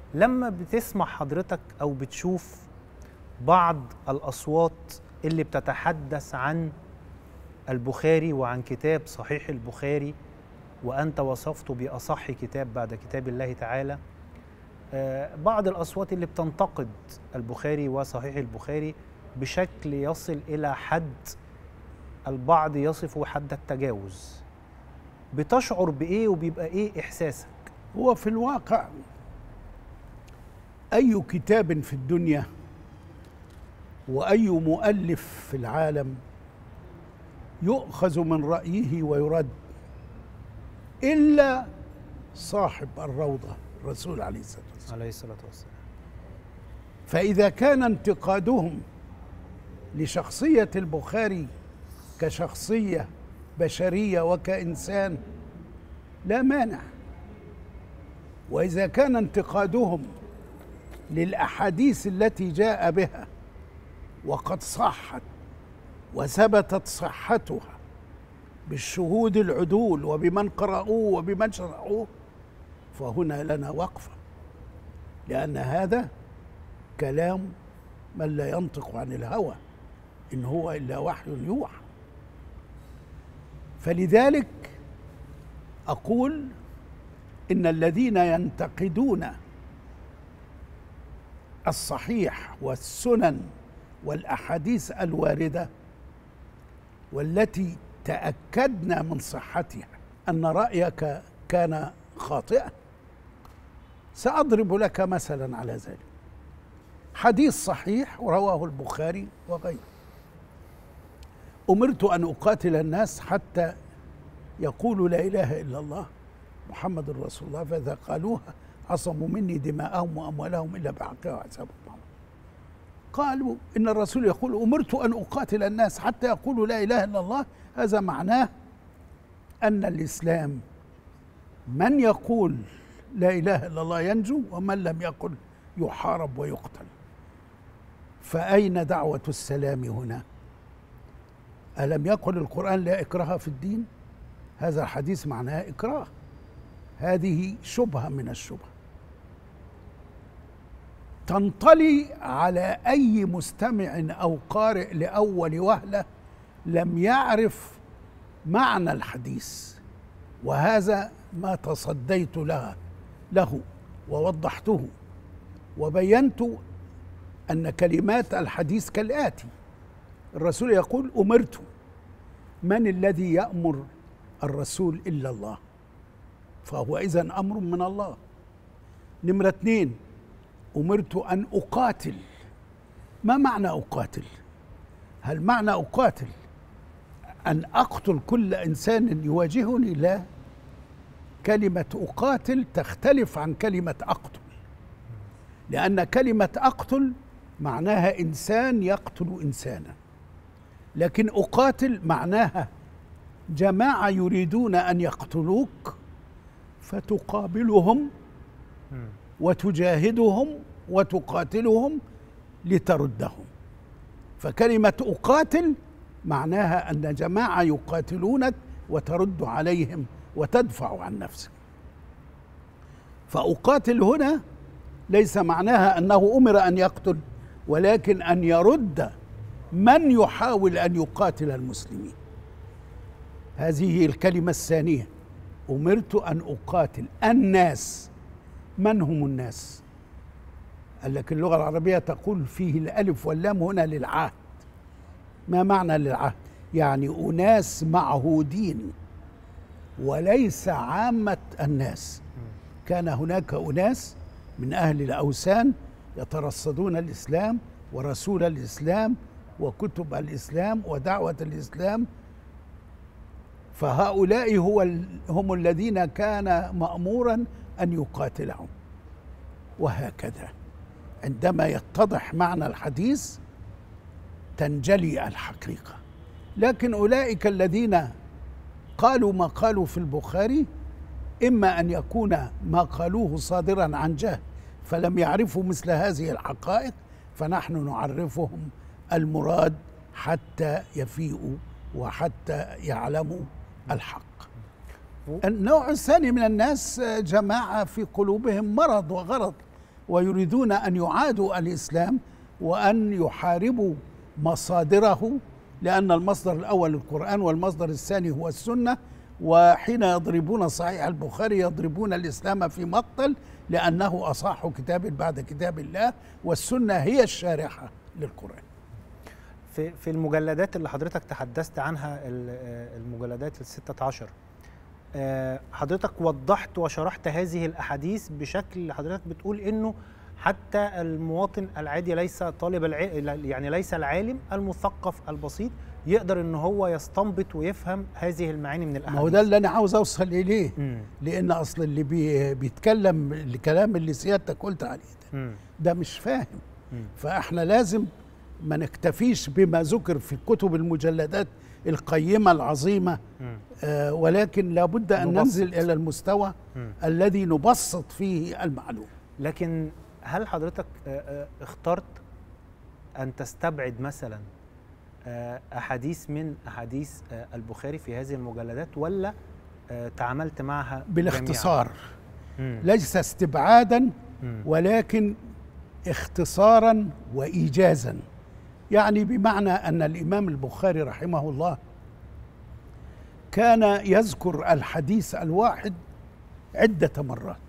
لما بتسمع حضرتك أو بتشوف بعض الأصوات اللي بتتحدث عن البخاري وعن كتاب صحيح البخاري، وأنت وصفته بأصح كتاب بعد كتاب الله تعالى، بعض الأصوات اللي بتنتقد البخاري وصحيح البخاري بشكل يصل إلى حد البعض يصفه حد التجاوز، بتشعر بإيه وبيبقى إيه إحساسك؟ هو في الواقع أي كتاب في الدنيا وأي مؤلف في العالم يؤخذ من رأيه ويرد إلا صاحب الروضة الرسول عليه الصلاة والسلام. فإذا كان انتقادهم لشخصية البخاري كشخصية بشرية وكإنسان لا مانع، وإذا كان انتقادهم للأحاديث التي جاء بها وقد صحت وثبتت صحتها بالشهود العدول وبمن قرأوه وبمن شرحوه، فهنا لنا وقفة، لأن هذا كلام من لا ينطق عن الهوى إن هو إلا وحي يوحى. فلذلك أقول إن الذين ينتقدون الصحيح والسنن والأحاديث الواردة والتي تأكدنا من صحتها أن رأيك كان خاطئا، سأضرب لك مثلا على ذلك. حديث صحيح رواه البخاري وغيره: أمرت أن أقاتل الناس حتى يقولوا لا إله إلا الله محمد رسول الله، فإذا قالوها عصموا مني دماءهم وأموالهم إلا بحقها وحسابهم. قالوا إن الرسول يقول أمرت أن أقاتل الناس حتى يقولوا لا إله إلا الله، هذا معناه أن الإسلام من يقول لا إله إلا الله ينجو، ومن لم يقل يحارب ويقتل. فأين دعوة السلام هنا؟ ألم يقل القرآن لا إكراه في الدين؟ هذا الحديث معناه إكراه. هذه شبهة من الشبهة تنطلي على أي مستمع أو قارئ لأول وهلة لم يعرف معنى الحديث، وهذا ما تصديت له ووضحته وبينت أن كلمات الحديث كالآتي: الرسول يقول أمرت. من الذي يأمر الرسول إلا الله؟ فهو إذن أمر من الله. نمرة 2: أمرت أن أقاتل. ما معنى أقاتل؟ هل معنى أقاتل أن أقتل كل إنسان يواجهني؟ لا، كلمة أقاتل تختلف عن كلمة أقتل، لأن كلمة أقتل معناها إنسان يقتل إنسانا، لكن أقاتل معناها جماعة يريدون أن يقتلوك فتقابلهم وتجاهدهم وتقاتلهم لتردهم. فكلمة أقاتل معناها أن جماعة يقاتلونك وترد عليهم وتدفع عن نفسك. فأقاتل هنا ليس معناها أنه أمر أن يقتل، ولكن أن يرد من يحاول أن يقاتل المسلمين. هذه الكلمة الثانية: أمرت أن أقاتل الناس. من هم الناس؟ قال لك اللغة العربية تقول فيه الألف واللام هنا للعهد. ما معنى للعهد؟ يعني أناس معهودين وليس عامة الناس. كان هناك أناس من أهل الأوثان يترصدون الإسلام ورسول الإسلام وكتب الإسلام ودعوة الإسلام، فهؤلاء هم الذين كان مأمورا أن يقاتلهم. وهكذا عندما يتضح معنى الحديث تنجلي الحقيقة. لكن أولئك الذين قالوا ما قالوا في البخاري إما أن يكون ما قالوه صادرا عن جهل فلم يعرفوا مثل هذه الحقائق، فنحن نعرفهم المراد حتى يفيئوا وحتى يعلموا الحق. النوع الثاني من الناس جماعة في قلوبهم مرض وغرض، ويريدون أن يعادوا الإسلام وأن يحاربوا مصادره، لأن المصدر الأول القرآن والمصدر الثاني هو السنة. وحين يضربون صحيح البخاري يضربون الإسلام في مقتل، لأنه أصح كتاب بعد كتاب الله، والسنة هي الشارحة للقرآن. في المجلدات اللي حضرتك تحدثت عنها، المجلدات ال16، حضرتك وضحت وشرحت هذه الأحاديث بشكل حضرتك بتقول إنه حتى المواطن العادي، ليس طالب يعني ليس العالم المثقف البسيط، يقدر إن هو يستنبط ويفهم هذه المعاني من الأحاديث. ما هو ده اللي أنا عاوز أوصل إليه. لأن أصل اللي بيتكلم الكلام اللي سيادتك قلت عليه ده مش فاهم. فإحنا لازم ما نكتفيش بما ذكر في كتب المجلدات القيمة العظيمة، ولكن لابد أن ننزل إلى المستوى الذي نبسط فيه المعلومة. لكن هل حضرتك اخترت أن تستبعد مثلا أحاديث من أحاديث البخاري في هذه المجلدات، ولا تعاملت معها بالاختصار؟ ليس استبعادا ولكن اختصارا وإيجازا. يعني بمعنى أن الإمام البخاري رحمه الله كان يذكر الحديث الواحد عدة مرات،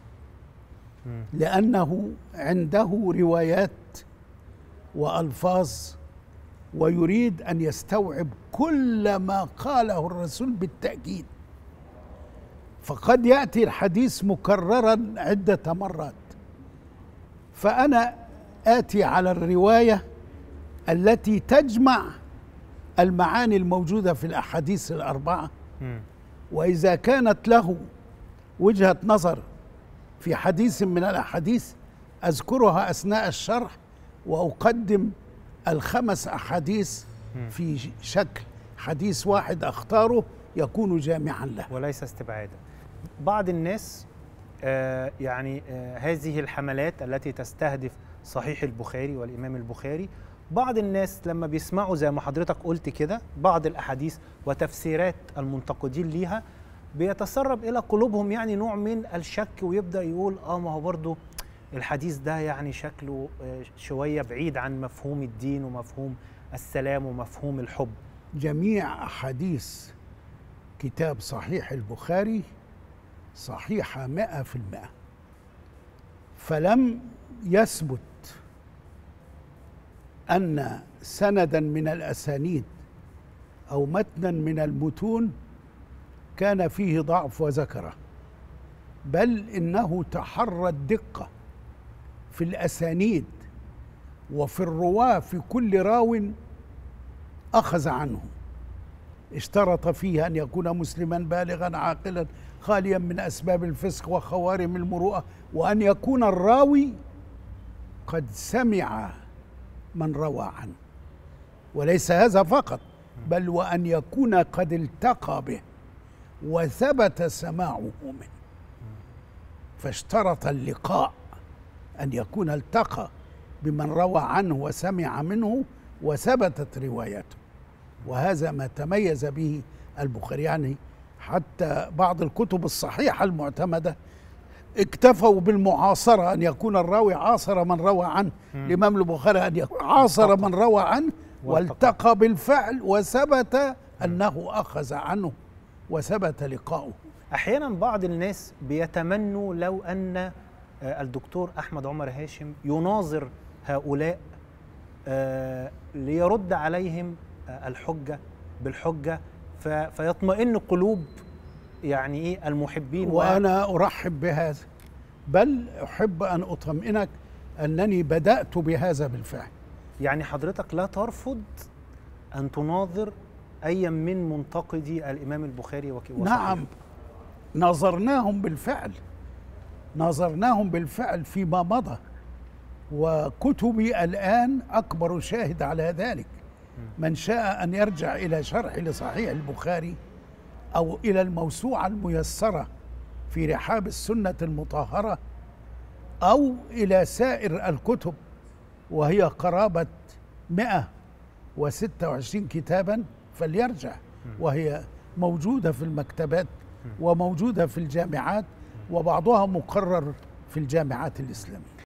لأنه عنده روايات وألفاظ ويريد أن يستوعب كل ما قاله الرسول بالتأكيد. فقد يأتي الحديث مكررا عدة مرات، فأنا آتي على الرواية التي تجمع المعاني الموجودة في الأحاديث الأربعة، وإذا كانت له وجهة نظر في حديث من الأحاديث أذكرها أثناء الشرح، وأقدم ال5 أحاديث في شكل حديث واحد أختاره يكون جامعا له وليس استبعادا. بعض الناس هذه الحملات التي تستهدف صحيح البخاري والإمام البخاري، بعض الناس لما بيسمعوا زي ما حضرتك قلت كده بعض الأحاديث وتفسيرات المنتقدين ليها، بيتسرب إلى قلوبهم نوع من الشك، ويبدأ يقول ما هو برضو الحديث ده شكله شوية بعيد عن مفهوم الدين ومفهوم السلام ومفهوم الحب. جميع أحاديث كتاب صحيح البخاري صحيحة 100%، فلم يثبت أن سندا من الأسانيد أو متنا من المتون كان فيه ضعف وذكره، بل إنه تحرى الدقة في الأسانيد وفي الرواة، في كل راو أخذ عنه، اشترط فيه أن يكون مسلما بالغا عاقلا خاليا من أسباب الفسق وخوارم المروءة، وأن يكون الراوي قد سمع من روى عنه، وليس هذا فقط، بل وأن يكون قد التقى به وثبت سماعه منه. فاشترط اللقاء، أن يكون التقى بمن روى عنه وسمع منه وثبتت روايته، وهذا ما تميز به البخاري. حتى بعض الكتب الصحيحة المعتمدة اكتفوا بالمعاصرة، أن يكون الراوي عاصر من روى عنه. الإمام البخاري أن يكون عاصر من روى عنه والتقى بالفعل وثبت أنه أخذ عنه وثبت لقاؤه. أحيانا بعض الناس بيتمنوا لو أن الدكتور أحمد عمر هاشم يناظر هؤلاء ليرد عليهم الحجة بالحجة، فيطمئن قلوب المحبين. وأنا أرحب بهذا، بل أحب أن أطمئنك أنني بدأت بهذا بالفعل. حضرتك لا ترفض أن تناظر أي من منتقدي الإمام البخاري نعم، ناظرناهم بالفعل فيما مضى، وكتبي الآن أكبر شاهد على ذلك. من شاء أن يرجع إلى شرح لصحيح البخاري أو إلى الموسوعة الميسرة في رحاب السنة المطهرة أو إلى سائر الكتب، وهي قرابة 126 كتابا، فليرجع، وهي موجودة في المكتبات وموجودة في الجامعات، وبعضها مقرر في الجامعات الإسلامية.